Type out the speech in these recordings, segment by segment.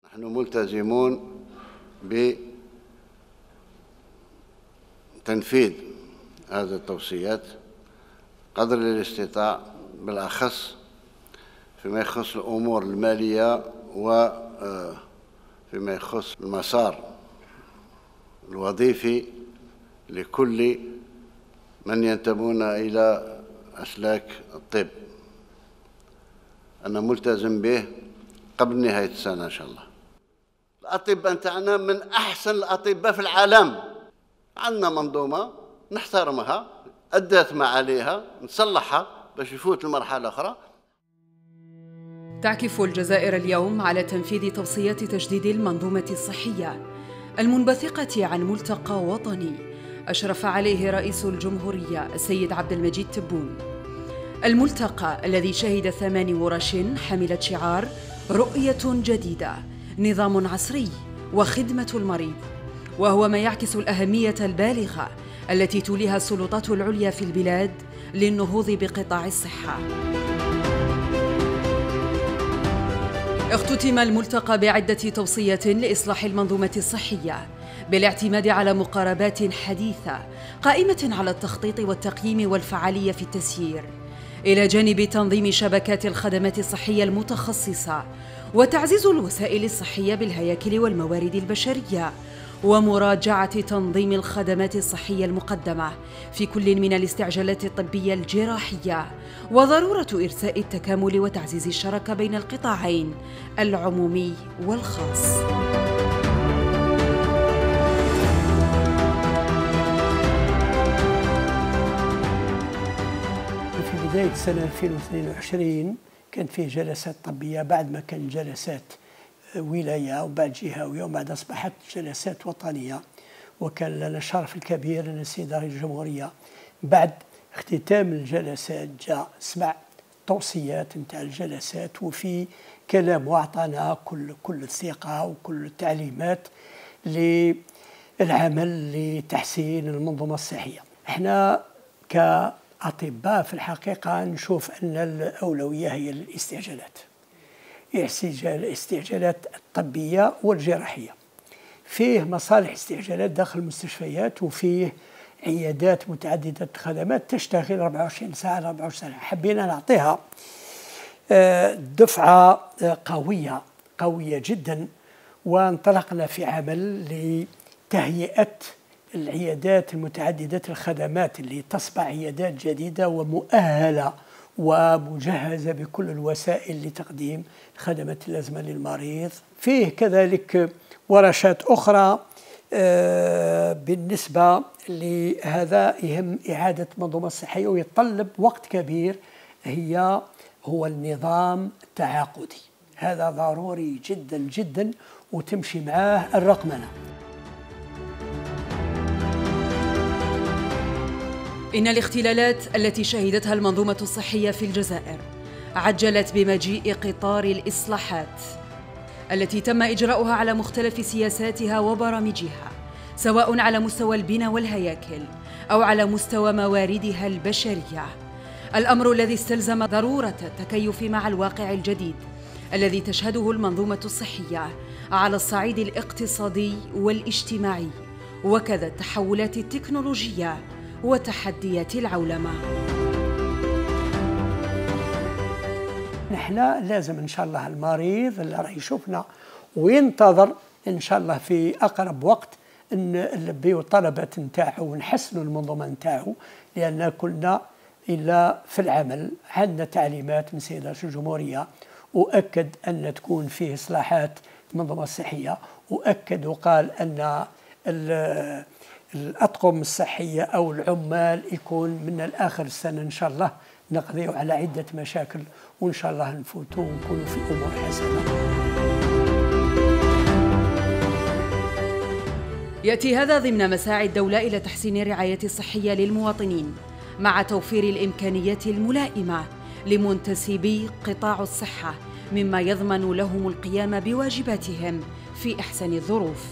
نحن ملتزمون بتنفيذ هذه التوصيات قدر الاستطاع، بالأخص فيما يخص الأمور المالية وفيما يخص المسار الوظيفي لكل من ينتمون إلى أسلاك الطب. أنا ملتزم به قبل نهاية السنة إن شاء الله. الأطباء نتاعنا من أحسن الأطباء في العالم. عندنا منظومة نحترمها، أدت ما عليها، نصلحها باش يفوت المرحلة الأخرى. تعكف الجزائر اليوم على تنفيذ توصيات تجديد المنظومة الصحية المنبثقة عن ملتقى وطني أشرف عليه رئيس الجمهورية السيد عبد المجيد تبون. الملتقى الذي شهد 8 ورش حملت شعار رؤية جديدة، نظام عصري وخدمة المريض، وهو ما يعكس الأهمية البالغة التي توليها السلطات العليا في البلاد للنهوض بقطاع الصحة. اختتم الملتقى بعدة توصية لإصلاح المنظومة الصحية بالاعتماد على مقاربات حديثة قائمة على التخطيط والتقييم والفعالية في التسيير، إلى جانب تنظيم شبكات الخدمات الصحية المتخصصة وتعزيز الوسائل الصحية بالهياكل والموارد البشرية، ومراجعة تنظيم الخدمات الصحية المقدمة في كل من الاستعجالات الطبية الجراحية، وضرورة إرساء التكامل وتعزيز الشراكة بين القطاعين العمومي والخاص. في بداية سنة 2022 كان فيه جلسات طبية بعد ما كان جلسات ولاية وبعد جهوية وبعد أصبحت جلسات وطنية. وكان لنا الشرف الكبير أن السيد رئيس الجمهورية بعد اختتام الجلسات جاء سمع توصيات نتاع الجلسات وفي كلام وأعطانا كل الثقة وكل التعليمات للعمل لتحسين المنظومة الصحية. احنا كأطباء في الحقيقة نشوف أن الأولوية هي الاستعجالات، الاستعجالات الطبية والجراحية. فيه مصالح استعجالات داخل المستشفيات وفيه عيادات متعددة الخدمات تشتغل 24 ساعة على 24 ساعة. حبينا نعطيها دفعة قوية جدا، وانطلقنا في عمل لتهيئة العيادات المتعددة الخدمات اللي تصبح عيادات جديدة ومؤهلة ومجهزة بكل الوسائل لتقديم الخدمات اللازمة للمريض. فيه كذلك ورشات أخرى بالنسبة لهذا يهم إعادة المنظومة الصحية ويتطلب وقت كبير، هو النظام التعاقدي. هذا ضروري جدا جدا وتمشي معاه الرقمنة. إن الاختلالات التي شهدتها المنظومة الصحية في الجزائر عجلت بمجيء قطار الإصلاحات التي تم إجراؤها على مختلف سياساتها وبرامجها، سواء على مستوى البنى والهياكل أو على مستوى مواردها البشرية. الأمر الذي استلزم ضرورة التكيف مع الواقع الجديد الذي تشهده المنظومة الصحية على الصعيد الاقتصادي والاجتماعي، وكذا التحولات التكنولوجية وتحديات العولمة. نحن لازم إن شاء الله المريض اللي راح يشوفنا وينتظر إن شاء الله في أقرب وقت أن نلبيو الطلبات نتاعو ونحسنوا المنظومة نتاعو، لأن كلنا إلا في العمل. عندنا تعليمات من سيد رئيس الجمهورية وأكد أن تكون فيه إصلاحات المنظومة الصحية، وأكد وقال أن الأطقم الصحية أو العمال يكون من الآخر السنة إن شاء الله نقضيو على عدة مشاكل، وإن شاء الله نفوتوا ونكونوا في أمور حسنة. يأتي هذا ضمن مساعي الدولة إلى تحسين الرعاية الصحية للمواطنين مع توفير الإمكانيات الملائمة لمنتسبي قطاع الصحة، مما يضمن لهم القيام بواجباتهم في أحسن الظروف.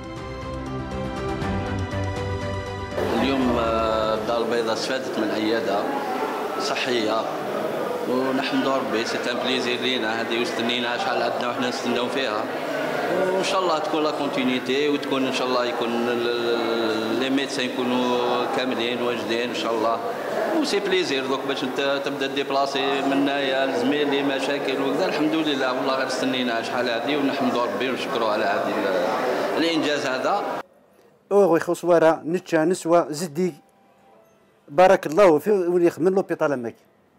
اليوم الدار البيضاء استفادت من عيادة صحية ونحمد ربي. سي ان بليزير لينا، هذه واستنينا شحال عندنا وحنا نستناو فيها، وان شاء الله تكون لا كونتينيتي، وتكون ان شاء الله يكون لي ميدسان يكونوا كاملين واجدين ان شاء الله. وسي بليزير دوك باش انت تبدا ديبلاسي من هنايا لزميلي مشاكل وكذا. الحمد لله والله غير استنينا شحال هذه ونحمدوا ربي ونشكروا على هذا الانجاز هذا. اوغي خصوارا نتشا نسوى زدي بارك الله فيه ولي يخدم لوبيطال اماكي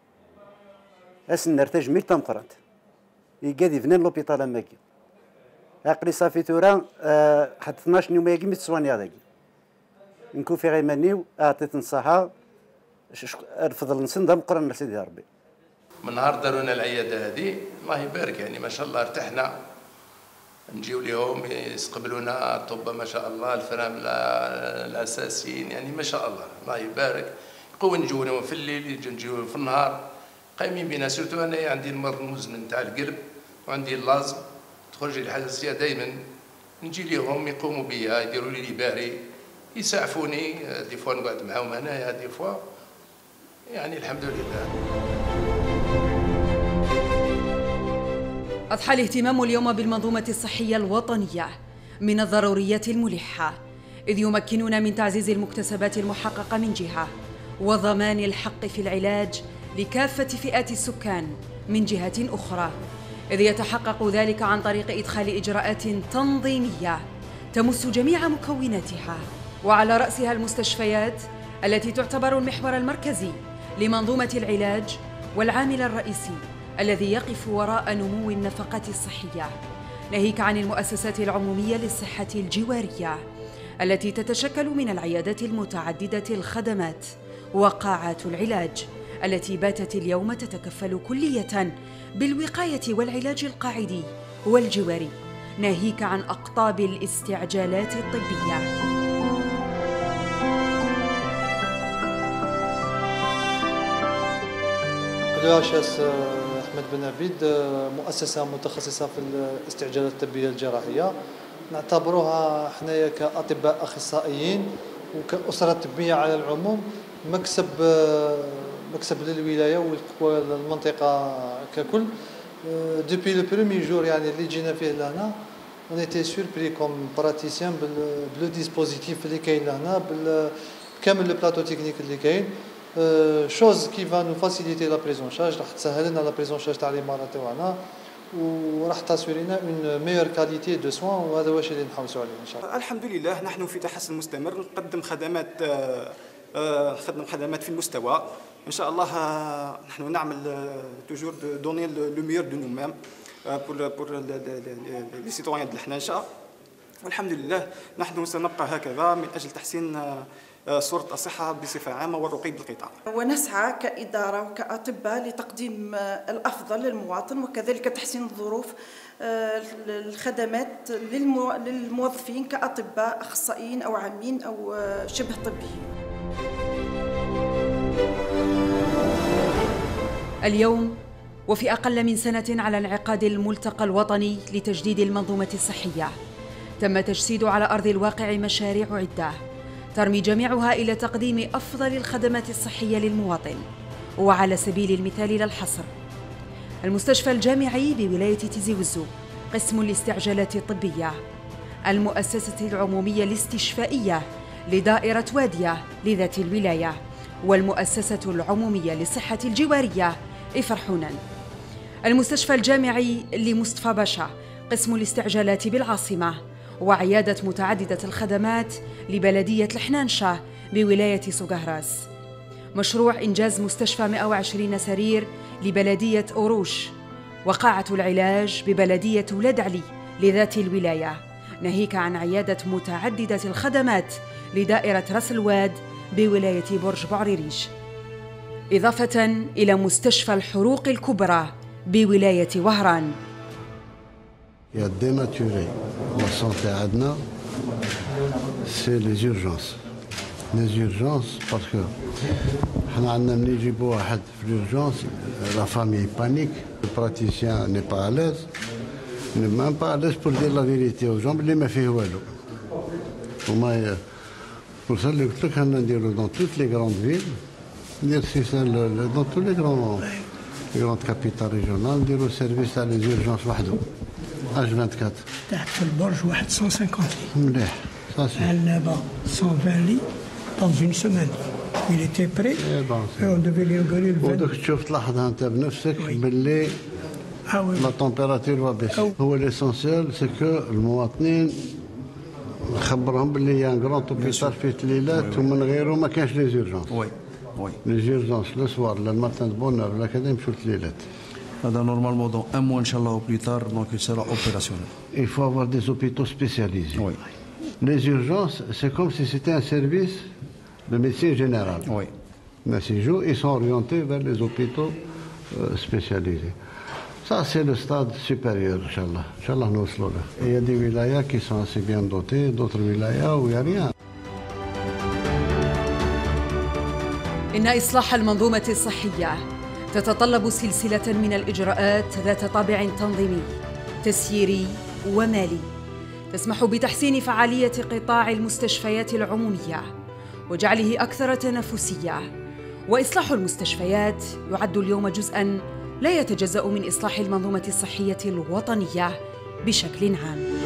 اسنر تجميل تمقرات يقادي فنان لوبيطال اماكي عقلي صافي ثورا حتى 12 يوم يجي متسواني هذاك نكون في غيماني اعطيت نصيحه الفضل نسندم قرن سيدي ربي. من نهار دارونا العياده هذه الله يبارك يعني ما شاء الله ارتحنا، نجيو ليهم يستقبلونا طب ما شاء الله الفرامله الاساسيين يعني ما شاء الله يبارك. يقوم نجيو لهم في الليل نجيو في النهار قايمين بنا. سيرتو انا عندي المرض المزمن تاع القلب وعندي اللازم تخرج لي الحساسيه دائما نجي ليهم يقوموا بيا يديروا لي باري يسعفوني دي فوا نقعد معاهم هنايا دي فوا يعني الحمد لله. أضحى الاهتمام اليوم بالمنظومة الصحية الوطنية من الضروريات الملحة، إذ يمكننا من تعزيز المكتسبات المحققة من جهة وضمان الحق في العلاج لكافة فئات السكان من جهة أخرى، إذ يتحقق ذلك عن طريق إدخال إجراءات تنظيمية تمس جميع مكوناتها، وعلى رأسها المستشفيات التي تعتبر المحور المركزي لمنظومة العلاج والعامل الرئيسي الذي يقف وراء نمو النفقات الصحية، ناهيك عن المؤسسات العمومية للصحة الجوارية التي تتشكل من العيادات المتعددة الخدمات وقاعات العلاج التي باتت اليوم تتكفل كلية بالوقاية والعلاج القاعدي والجواري، ناهيك عن أقطاب الاستعجالات الطبية. قدواشاس أحمد بن عبيد مؤسسة متخصصة في الاستعجالات الطبية الجراحية، نعتبروها حنايا كأطباء أخصائيين وكأسرة طبية على العموم مكسب للولاية والمنطقة ككل. دوبي لو بروميي جور يعني اللي جينا فيه لهنا on était surpris comme praticien بلو ديسبوزيتيف اللي كاين لهنا بكامل لو بلاطو تكنيك اللي كاين. chose qui va nous faciliter la prise en charge، راح تسهل لنا لا بريز ان شارج تاع لي مرضى تاعنا وراح تاسورينا اون ميور كاليتي دو سوان، وهذا واش اللي نحوسوا عليه ان شاء الله. الحمد لله نحن في تحسن مستمر، نقدم خدمات في المستوى ان شاء الله. نحن نعمل توجور دوني لو ميور دو نو ميم بور لي سيتويان ديال الحنانشه، والحمد لله نحن سنبقى هكذا من اجل تحسين صورة الصحة بصفة عامة والرقي بالقطاع. ونسعى كإدارة وكأطباء لتقديم الأفضل للمواطن وكذلك تحسين الظروف الخدمات للموظفين كأطباء أخصائيين أو عامين أو شبه طبيين. اليوم وفي أقل من سنة على انعقاد الملتقى الوطني لتجديد المنظومة الصحية، تم تجسيد على أرض الواقع مشاريع عدة ترمي جميعها إلى تقديم أفضل الخدمات الصحية للمواطن. وعلى سبيل المثال للحصر، المستشفى الجامعي بولاية تيزي وزو قسم الاستعجالات الطبية، المؤسسة العمومية الاستشفائية لدائرة وادية لذات الولاية، والمؤسسة العمومية للصحة الجوارية إفرحونا، المستشفى الجامعي لمصطفى باشا قسم الاستعجالات بالعاصمة، وعيادة متعددة الخدمات لبلدية الحنانشة بولاية سوغهراس، مشروع إنجاز مستشفى 120 سرير لبلدية أوروش، وقاعة العلاج ببلدية ولاد علي لذات الولاية، ناهيك عن عيادة متعددة الخدمات لدائرة راس الواد بولاية برج بعريريش، إضافة إلى مستشفى الحروق الكبرى بولاية وهران. Il y a dénaturé la santé عندنا c'est les urgences. Les urgences parce que حنا عندنا ملي يجيبوا واحد في l'urgence la famille panique, le praticien n'est pas à l'aise, n'est même pas à l'aise pour dire la vérité aux gens اللي ما فيه والو. وما pour ça اللي قلت لك حنا نديرو dans toutes les grandes villes, ندير dans tous les grandes capitales régionales نديرو service تاع les urgences وحده. اش 24 تحت في البرج واحد 150 لي. مليح صافي. عندنا دابا 120 لي dans une semaine. Il était prêt. Et on devait lui envoyer le 20. ودوك تشوف تلاحظها انت بنفسك باللي لا تمبيراتور وباش هو ليسونسيال سي كو المواطنين نخبرهم باللي يان كرون اوبيتال فيه الليلات ومن غيره ما كانش لي زيرجونس. وي وي لي زيرجونس لو سوار لا الماتان بونور ولا كذا يمشوا الليلات. هذا نورمالمون دون ان موا ان شاء الله او بلو تار دونك سيرا اوبيراسيونيل. Il faut avoir des hôpitaux spécialisés. Oui. Les urgences, c'est comme si c'était un service de médecine générale. Oui. Mais ces jours, ils sont orientés vers les hôpitaux spécialisés. Ça, c'est le stade supérieur, Inch'Allah. Inch'Allah, nous sommes là. Il y a des wilayas qui sont assez bien dotés, d'autres wilayas où il n'y a rien. إن إصلاح المنظومة الصحية تتطلب سلسلة من الإجراءات ذات طابع تنظيمي، تسييري ومالي، تسمح بتحسين فعالية قطاع المستشفيات العمومية وجعله أكثر تنافسية. وإصلاح المستشفيات يعد اليوم جزءاً لا يتجزأ من إصلاح المنظومة الصحية الوطنية بشكل عام.